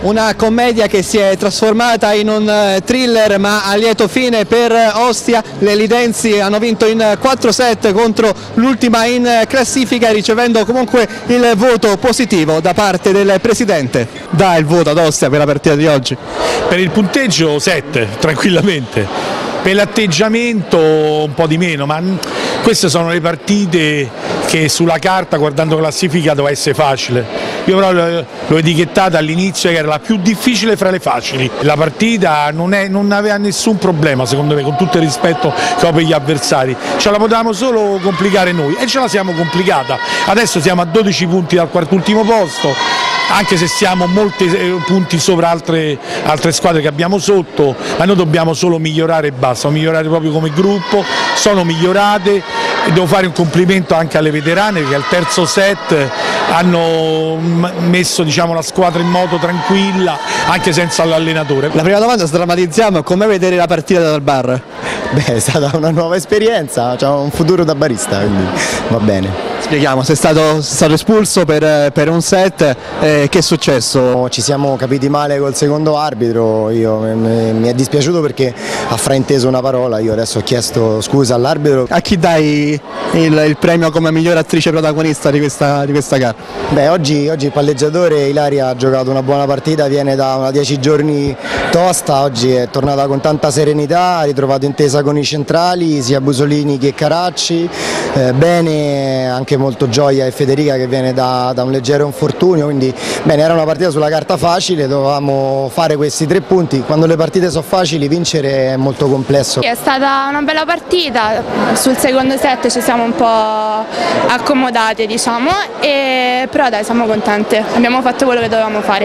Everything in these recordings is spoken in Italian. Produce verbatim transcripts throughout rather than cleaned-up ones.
una commedia che si è trasformata in un thriller ma a lieto fine per Ostia. Le Lidensi hanno vinto in quattro set contro l'ultima in classifica, ricevendo comunque il voto positivo da parte del presidente. Dà il voto ad Ostia per la partita di oggi? Per il punteggio sette, tranquillamente. Per l'atteggiamento un po' di meno, ma queste sono le partite che sulla carta, guardando la classifica, doveva essere facile. Io però l'ho etichettata all'inizio che era la più difficile fra le facili. La partita non, è, non aveva nessun problema, secondo me, con tutto il rispetto che ho per gli avversari. Ce la potevamo solo complicare noi e ce la siamo complicata. Adesso siamo a dodici punti dal quartultimo posto, anche se siamo molti punti sopra altre, altre squadre che abbiamo sotto, ma noi dobbiamo solo migliorare e basta, migliorare proprio come gruppo. Sono migliorate e devo fare un complimento anche alle veterane che al terzo set hanno messo, diciamo, la squadra in moto tranquilla anche senza l'allenatore. La prima domanda, sdrammatizziamo, come vedere la partita dal bar? Beh, è stata una nuova esperienza, c'è un futuro da barista, quindi va bene. Spieghiamo, sei stato, sei stato espulso per, per un set, eh, che è successo? Ci siamo capiti male col secondo arbitro, io, mi, mi è dispiaciuto perché ha frainteso una parola, io adesso ho chiesto scusa all'arbitro. A chi dai il, il premio come miglior attrice protagonista di questa, di questa gara? Beh, oggi, oggi il palleggiatore Ilaria ha giocato una buona partita, viene da una dieci giorni tosta, oggi è tornata con tanta serenità, ha ritrovato intesa con i centrali, sia Busolini che Caracci, eh, bene anche molto Gioia e Federica che viene da, da un leggero infortunio, quindi bene, era una partita sulla carta facile, dovevamo fare questi tre punti, quando le partite sono facili vincere è molto complesso. È stata una bella partita, sul secondo set ci siamo un po' accomodate, diciamo, e, però dai, siamo contente, abbiamo fatto quello che dovevamo fare.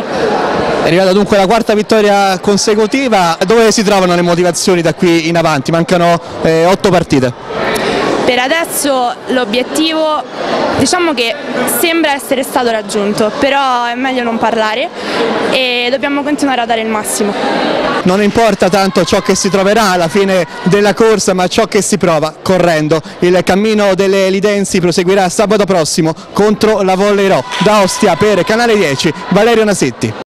È arrivata dunque la quarta vittoria consecutiva, dove si trovano le motivazioni da qui in avanti? Mancano eh, otto partite. Per adesso l'obiettivo, diciamo che sembra essere stato raggiunto, però è meglio non parlare e dobbiamo continuare a dare il massimo. Non importa tanto ciò che si troverà alla fine della corsa, ma ciò che si prova correndo. Il cammino delle Lidensi proseguirà sabato prossimo contro la Volley Ro. Da Ostia per Canale dieci, Valerio Nasetti.